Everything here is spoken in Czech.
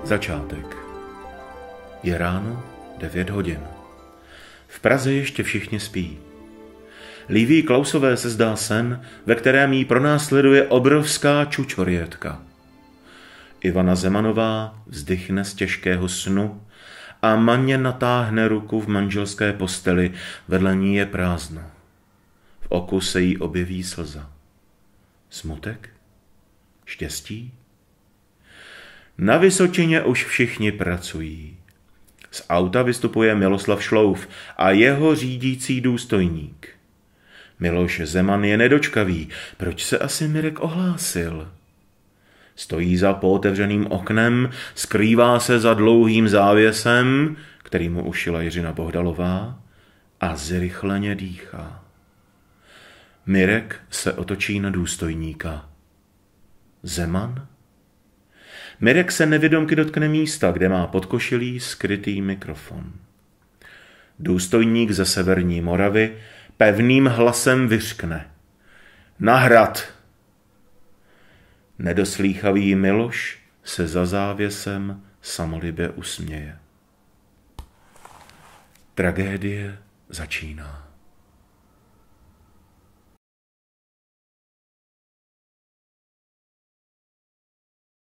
Začátek. Je ráno 9 hodin. V Praze ještě všichni spí. Líví Klausové se zdá sen, ve kterém jí pronásleduje obrovská čučorětka. Ivana Zemanová vzdychne z těžkého snu a Maně natáhne ruku v manželské posteli, vedle ní je prázdno. V oku se jí objeví slza. Smutek? Štěstí? Na Vysočině už všichni pracují. Z auta vystupuje Miloslav Šlouf a jeho řídící důstojník. Miloš Zeman je nedočkavý. Proč se asi Mirek ohlásil? Stojí za pootevřeným oknem, skrývá se za dlouhým závěsem, který mu ušila Jiřina Bohdalová, a zrychleně dýchá. Mirek se otočí na důstojníka. Zeman? Mirek se nevědomky dotkne místa, kde má pod košilí skrytý mikrofon. Důstojník ze severní Moravy pevným hlasem vyřkne. Na hrad! Nedoslýchavý Miloš se za závěsem samolibě usměje. Tragédie začíná.